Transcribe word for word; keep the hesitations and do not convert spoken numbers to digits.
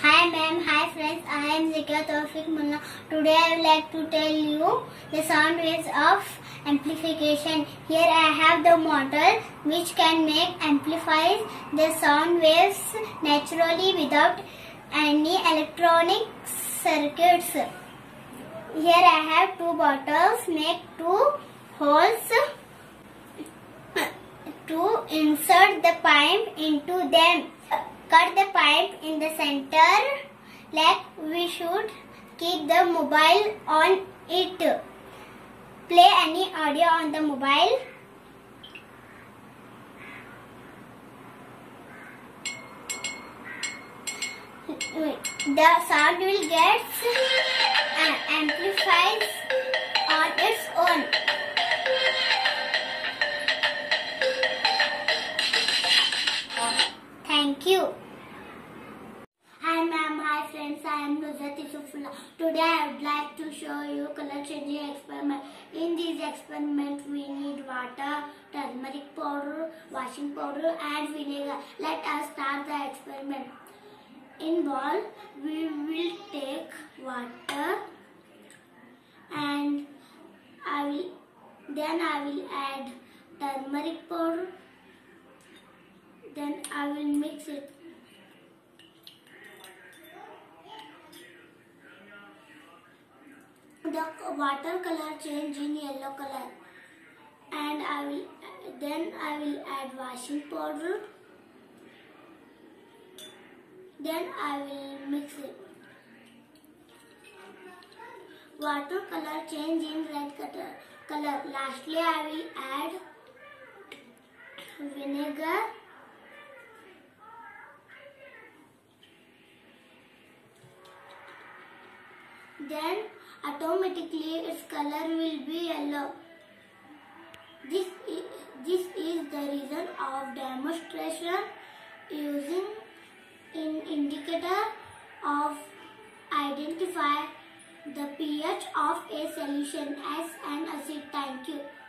Hi ma'am, hi friends, I am Zikra Tawfiq Mullah. Today I would like to tell you the sound waves of amplification. Here I have the model which can make amplifies the sound waves naturally without any electronic circuits. Here I have two bottles, make two holes to insert the pipe into them. Cut the pipe in the center, like we should keep the mobile on it. Play any audio on the mobile. The sound will get amplified on its own. Thank you. Hi ma'am, hi friends, I am Nuzhat Isufullah. Today I would like to show you color changing experiment. In this experiment we need water, turmeric powder, washing powder and vinegar. Let us start the experiment. In bowl we will take water and I will then I will add turmeric powder. Then I will mix it. The water color change in yellow color, and I will then I will add washing powder. Then I will mix it. Water color change in red color. Color. Lastly, I will add vinegar. Then automatically its color will be yellow. This is, this is the reason of demonstration using an indicator of identify the pH of a solution as an acid. Thank you.